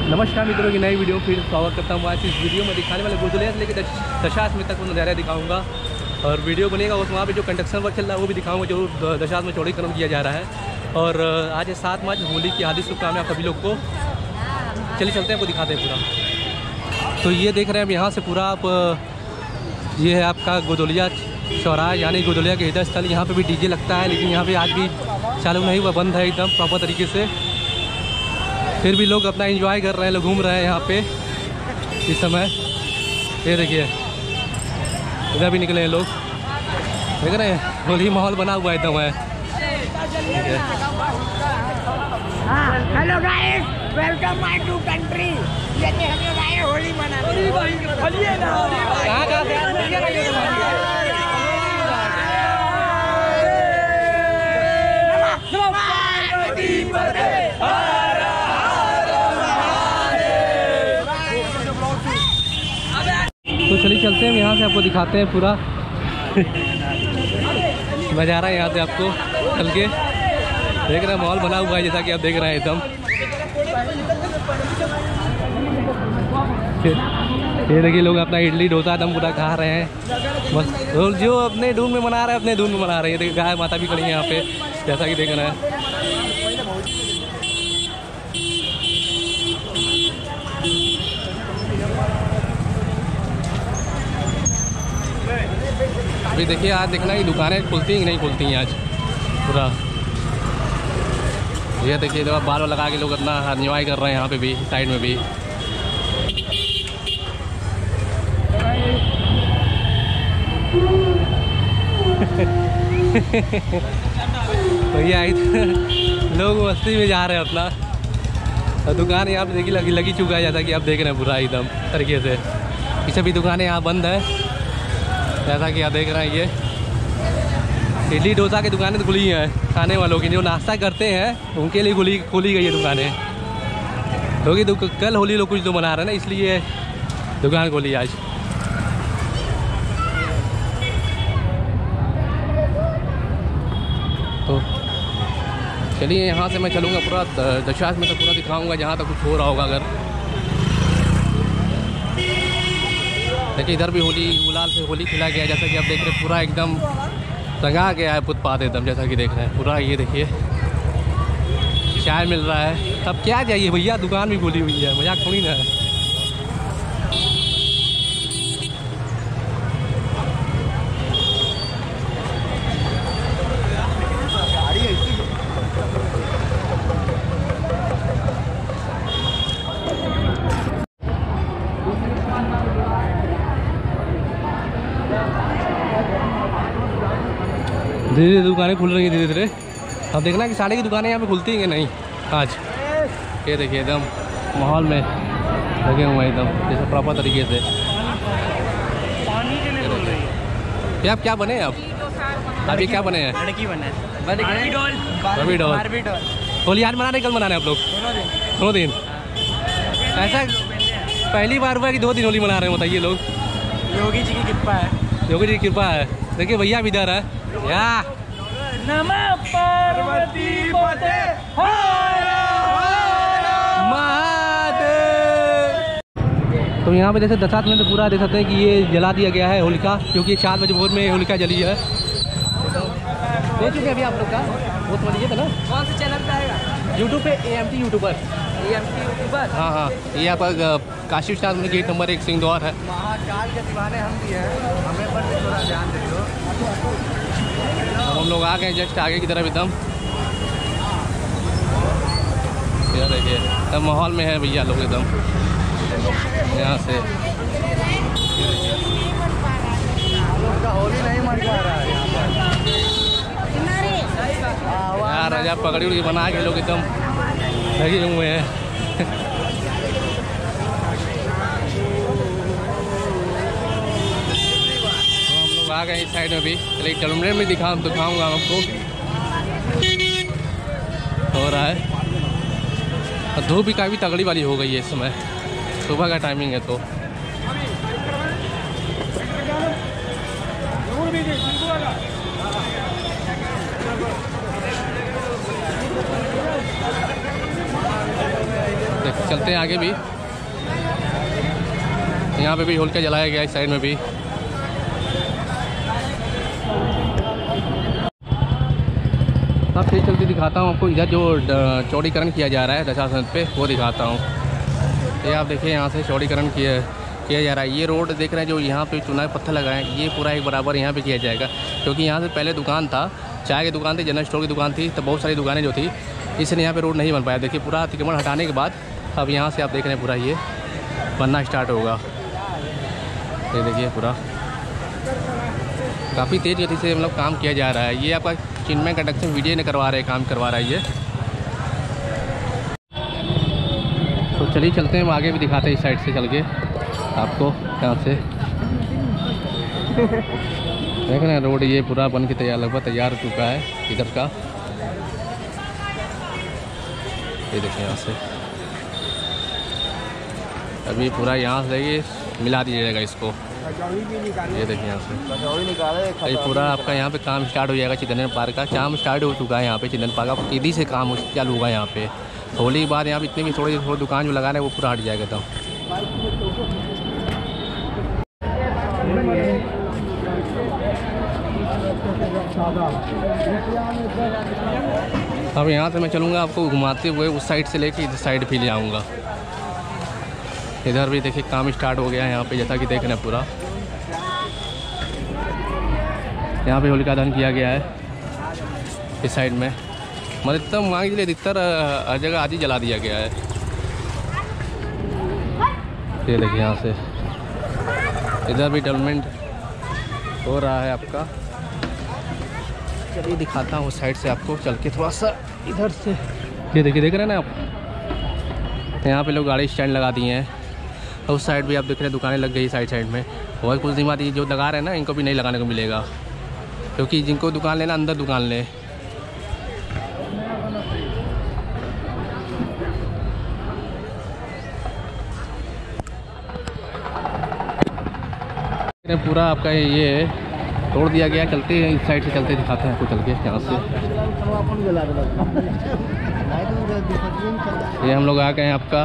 नमस्कार मित्रों की नई वीडियो में फिर स्वागत करता हूँ। आज इस वीडियो में दिखाने वाले गोदलिया से लेकर दशाश्वमेध तक नज़ारा दिखाऊंगा और वीडियो बनेगा उस वहाँ पे जो कंस्ट्रक्शन वर्क चल रहा है वो भी दिखाऊंगा जो दशाश्वमेध चौड़ीकरण किया जा रहा है। और आज 7 मार्च होली की हार्दिक शुभकामनाएं आप सभी लोग को। चलिए चलते हैं, आपको दिखाते हैं पूरा। तो ये देख रहे हैं हम यहाँ से पूरा आप, ये है आपका गोदलिया चौराहा यानी गोदलिया के हृदय स्थल। यहाँ पर भी डीजे लगता है लेकिन यहाँ पर आज भी चालू नहीं हुआ, बंद है एकदम प्रॉपर तरीके से। फिर भी लोग अपना एंजॉय कर रहे हैं, लोग घूम रहे हैं यहाँ पे इस समय। ये देखिए इधर भी निकले हैं लोग, देख रहे हैं होली माहौल बना हुआ एकदम है। Hello guys, welcome my to country. ये हम लोग आए होली मनाने। कहाँ तो चलिए चलते हैं, यहाँ से आपको दिखाते हैं पूरा नज़ारा। यहाँ से आपको चल के देख रहे हैं माहौल बना हुआ है जैसा कि आप देख रहे हैं एकदम। ये देखिए लोग अपना इडली डोसा एकदम पूरा खा रहे हैं बस। जो अपने धुन में मना रहे हैं अपने धुन में मना रहे हैं। देखिए गाय माता भी खड़ी है यहाँ पे जैसा कि देख रहे हैं। अभी देखिए आज देखना कि दुकानें खुलती हैं कि नहीं खुलती हैं आज पूरा। ये देखिए जब बाल लगा के लोग अपना एंजॉय कर रहे हैं यहाँ पे भी, साइड में भी। भैया लोग मस्ती में जा रहे हैं अपना। और दुकान यहाँ पे देखिए लगी चुका है जैसा कि आप देख रहे हैं पूरा एकदम तरीके से। पीछे भी दुकानें यहाँ बंद है जैसा कि आप देख रहे हैं। ये इडली डोसा की दुकानें तो खुली हैं, खाने वालों की जो नाश्ता करते हैं उनके लिए खुली गई है दुकानें। क्योंकि कल होली लोग कुछ तो मना रहे हैं ना, इसलिए दुकान खोली आज। तो चलिए यहाँ से मैं चलूँगा पूरा दशाश्वमेध में, तो पूरा दिखाऊँगा जहाँ तक कुछ हो रहा होगा। अगर देखिए इधर भी होली गुलाल से होली खिला गया जैसा कि आप देख रहे हैं। पूरा एकदम रंगा गया है फुटपाथ एकदम जैसा कि देख रहे हैं पूरा। ये देखिए चाय मिल रहा है। अब क्या चाहिए भैया, दुकान भी खुली हुई है, मजाक थोड़ी ना है। धीरे धीरे दुकानें खुल रही हैं धीरे धीरे। अब देखना कि साड़ी की दुकानें यहाँ पे खुलती हैं कि नहीं आज। ये देखिए एकदम माहौल में लगे हुए हैं एकदम जैसे प्रॉपर तरीके से। ये आप क्या बने हैं? आप ये क्या बने हैं? लड़की बना है, बार्बी डॉल। होली आज मना रहे कल मना रहे हैं आप लोग? दोनों दिन। ऐसा पहली बार हुआ कि 2 दिन होली मना रहे हैं बताइए लोग? योगी जी की कृपा है। योगी जी की कृपा है। देखिए भैया भी इधर है या नमः पार्वती पते महादेव। तो यहाँ पे जैसे दशाश्वमेध में पूरा देख सकते हैं कि ये जला दिया गया है होलिका, क्योंकि 4 बजे भोर में होलिका जली है। देख चुके अभी आप लोग का वो तो ये था ना, कौन से चैनल पे आएगा? यूट्यूब पे AMT यूट्यूबर। हाँ हाँ, ये आपका काशी विश्वनाथ मंदिर गेट नंबर 1 सिंहद्वार है। महाकाल के दीवाने हम भी हैं, हमें पर भी थोड़ा ध्यान दे दो। हम लोग आ गए जस्ट आगे की तरफ एकदम। ये देखिए तब माहौल में है भैया लोग एकदम यहाँ से। होली नहीं मन पा रहा है यार राजा पगड़ी उड़ी बना के लोग एकदम लगे हुए हैं। तो हम लोग आ गए इस साइड में भी। चलिए कैमरे में दिखाऊंगा आपको हो रहा है। और धूप भी काफ़ी तगड़ी वाली हो गई है इस समय, सुबह का टाइमिंग है। तो चलते हैं आगे भी। यहाँ पे भी होलिका जलाया गया, इस साइड में भी। अब फिर चलते दिखाता हूँ आपको, इधर जो चौड़ीकरण किया जा रहा है दशाश्वमेध पे, वो दिखाता हूँ। ये आप देखिए, यहाँ से चौड़ीकरण किया जा रहा है। ये रोड देख रहे हैं, जो यहाँ पे चुनाव पत्थर लगाए हैं, ये पूरा एक बराबर यहाँ पे किया जाएगा। क्योंकि यहाँ से पहले दुकान था, चाय की दुकान थी, जनरल स्टोर की दुकान थी, तो बहुत सारी दुकानें जो थी, इसलिए यहाँ पे रोड नहीं बन पाया। देखिए पूरा अतिक्रमण हटाने के बाद अब यहाँ से आप देख रहे हैं पूरा ये बनना स्टार्ट होगा। ये देखिए पूरा काफ़ी तेज़ गति से मतलब काम किया जा रहा है। ये आपका चिन्मय कंस्ट्रक्शन वीडियो ने करवा रहे हैं, काम करवा रहा है ये। तो चलिए चलते हैं, हम आगे भी दिखाते हैं इस साइड से चल के आपको। यहाँ से देख रहे हैं रोड ये पूरा बन के तैयार, लगभग तैयार हो चुका है इधर का। ये देखिए यहाँ से अभी पूरा यहाँ से ये मिला दिया जाएगा इसको। ये देखिए यहाँ से ये पूरा आपका यहाँ पे काम स्टार्ट हो जाएगा। चिदन पार्क का काम स्टार्ट हो चुका है यहाँ पे। चिदन पार्क का सीधी से काम चालू होगा यहाँ पे। होली के बाद यहाँ पे इतनी भी थोड़ी दुकान जो लगा रहे हैं वो पूरा हट जाएगा। तो अब यहाँ से मैं चलूँगा आपको घुमाते हुए, उस साइड से लेके इस साइड भी ले आऊँगा। इधर भी देखिए काम स्टार्ट हो गया है यहाँ पे, जैसा कि देख रहे हैं पूरा। यहाँ पे होलिका दहन किया गया है इस साइड में। मतलब इतना मान लीजिए अधिकतर हर जगह आज ही जला दिया गया है। ये देखिए यहाँ से इधर भी डेवलपमेंट हो रहा है आपका। चलिए दिखाता हूँ उस साइड से आपको चल के थोड़ा सा इधर से। ये देखिए, देख रहे हैं ना आप, यहाँ पे लोग गाड़ी स्टैंड लगा दिए हैं। उस साइड भी आप देख रहे हैं दुकानें लग गई साइड में। और कुछ दिन बाद ये जो लगा रहे हैं ना, इनको भी नहीं लगाने को मिलेगा, क्योंकि जिनको दुकान लेना अंदर दुकान ले। पूरा आपका ये तोड़ दिया गया। चलते हैं इस साइड से, चलते दिखाते हैं आपको चल के यहाँ से। ये हम लोग आ गए हैं आपका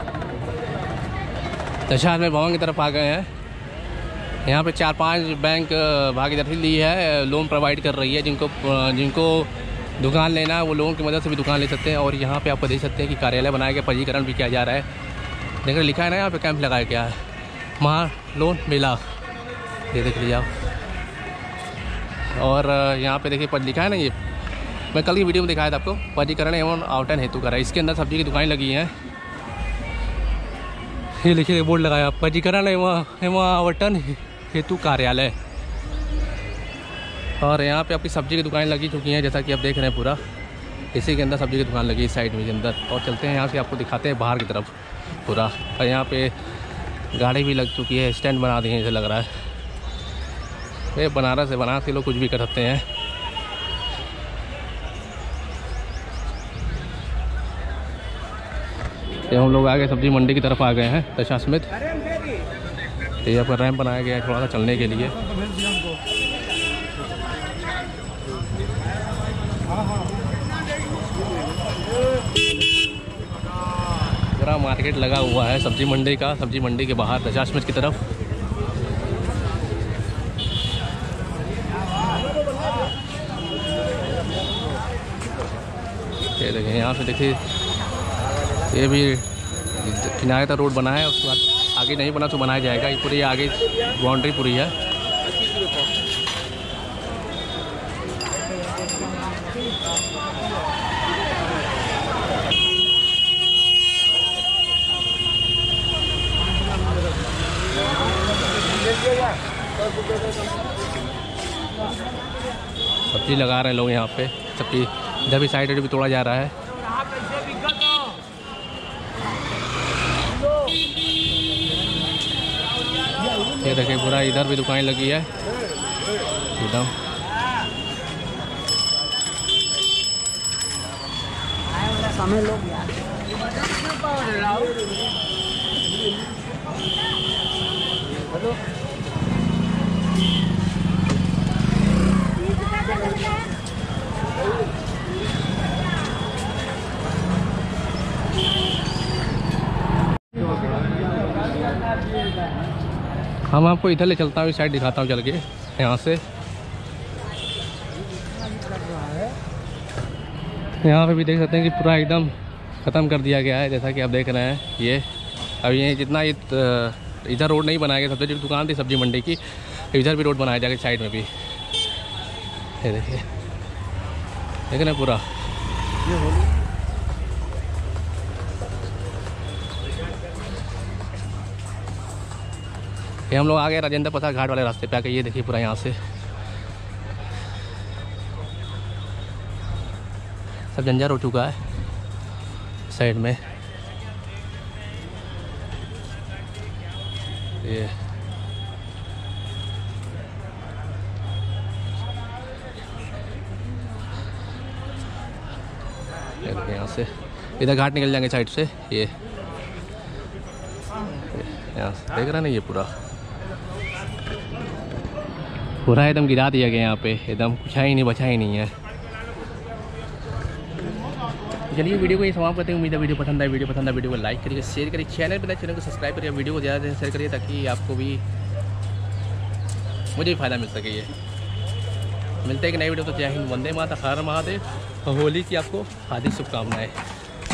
दशाश्वमेध भवन की तरफ आ गए हैं। यहाँ पे 4-5 बैंक भागीदारी ली है, लोन प्रोवाइड कर रही है। जिनको दुकान लेना है वो लोन की मदद से भी दुकान ले सकते हैं। और यहाँ पे आपको देख सकते हैं कि कार्यालय बनाया गया, पंजीकरण भी किया जा रहा है। देख रहे लिखा है ना यहाँ पे, कैंप लगाया गया है, महा लोन मेला। ये देख लीजिए आप। और यहाँ पे देखिए लिखा है ना, ये मैं कल की वीडियो में दिखाया था आपको, पंजीकरण एवं आवंटन हेतु करा। इसके अंदर सब्जी की दुकानें लगी हैं। ये लिखिए बोर्ड लगाया, पंजीकरण एवं आवंटन हेतु कार्यालय। और यहाँ पे आपकी सब्जी की दुकानें लगी चुकी हैं, जैसा कि आप देख रहे हैं पूरा। इसी के अंदर सब्जी की दुकान लगी इस साइड में के अंदर। और चलते हैं यहाँ से, आपको दिखाते हैं बाहर की तरफ पूरा। और यहाँ पे गाड़ी भी लग चुकी है, स्टैंड बना दिए हैं जैसे लग रहा है। ये बनारस है, बनारस के लोग कुछ भी कर सकते हैं। ये हम लोग आगे सब्जी मंडी की तरफ आ गए हैं दशाश्वमेध। ये यहाँ पर रैंप बनाया गया है थोड़ा सा चलने के लिए। पूरा मार्केट लगा हुआ है सब्जी मंडी का, सब्जी मंडी के बाहर दशाश्वमेध की तरफ। ये देखिए यहाँ से देखिए, ये भी किनारे का रोड बना है, उसके बाद आगे नहीं बना तो बनाया जाएगा। ये पूरी आगे बाउंड्री पूरी है। सब्जी लगा रहे हैं लोग यहाँ पे सब्जी। इधर भी साइड भी तोड़ा जा रहा है। ये देखिए पूरा इधर भी दुकान लगी है एकदम। समय लोग हम आपको इधर ले चलता हूँ, इस साइड दिखाता हूँ चल के यहाँ से। यहाँ पे भी देख सकते हैं कि पूरा एकदम ख़त्म कर दिया गया है, जैसा कि आप देख रहे हैं। ये अब ये जितना इधर रोड नहीं बनाया गया, सबसे जो दुकान थी सब्जी मंडी की, इधर भी रोड बनाया जाएगा साइड में भी। ये देखिए, देख ना पूरा ये हम लोग आ गए राजेंद्र प्रसाद घाट वाले रास्ते पे आके। ये देखिए पूरा यहाँ से सब जंजर हो चुका है साइड में। ये यहाँ से इधर घाट निकल जाएंगे साइड से। ये यहाँ से देख रहे हैं ना, ये पूरा एकदम गिरा दिया गया यहाँ पे, एकदम कुछ है ही नहीं, बचा ही नहीं है। चलिए वीडियो को ये समाप्त करते हैं। उम्मीद है वीडियो पसंद आए। वीडियो को लाइक करिए, शेयर करिए, चैनल को सब्सक्राइब करिए, वीडियो को ज़्यादा से शेयर करिए ताकि आपको भी, मुझे भी फ़ायदा मिल सके। ये मिलते हैं कि नई वीडियो। तो जय हिंद, वंदे मातरम, हर हर महादेव। होली की आपको हार्दिक शुभकामनाएं।